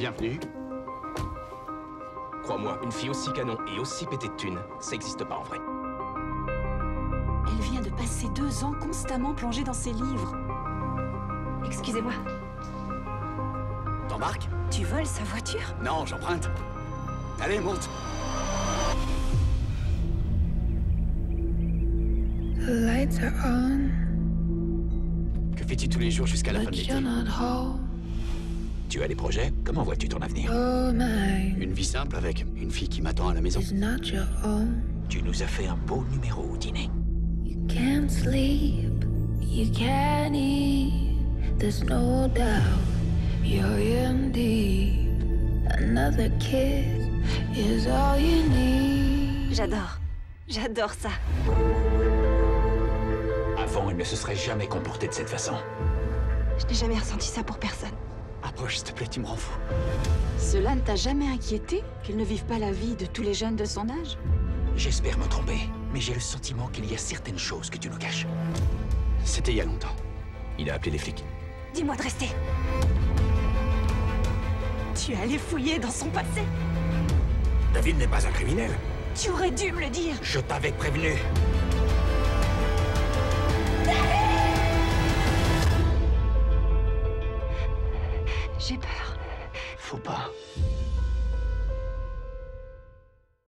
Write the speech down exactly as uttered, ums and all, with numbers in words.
Bienvenue. Crois-moi, une fille aussi canon et aussi pétée de thunes, ça existe pas en vrai. Elle vient de passer deux ans constamment plongée dans ses livres. Excusez-moi, T'embarques? tu voles sa voiture? Non, j'emprunte. Allez, monte. The lights are on, Que fais-tu tous les jours jusqu'à la fin de but l'été? you're not home. Tu as des projets? Comment vois-tu ton avenir? Oh my, Une vie simple avec une fille qui m'attend à la maison. is not your own. Tu nous as fait un beau numéro au dîner. You can't sleep, you can't eat. There's no doubt you're in deep. Another kiss is all you need. J'adore. J'adore ça. Avant, elle ne se serait jamais comportée de cette façon. Je n'ai jamais ressenti ça pour personne. Approche, s'il te plaît, tu me rends fou. Cela ne t'a jamais inquiété qu'elle ne vive pas la vie de tous les jeunes de son âge? J'espère me tromper, mais j'ai le sentiment qu'il y a certaines choses que tu nous caches. C'était il y a longtemps. Il a appelé les flics. Dis-moi de rester. Tu es allé fouiller dans son passé? David n'est pas un criminel. Tu aurais dû me le dire. Je t'avais prévenu. J'ai peur. Faut pas.